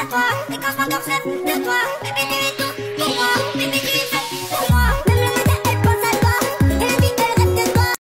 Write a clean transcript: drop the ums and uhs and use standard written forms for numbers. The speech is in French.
à toi. Et quand je m'endors, c'est de toi. Bébé, tu es tout pour moi. Bébé, tu es fait.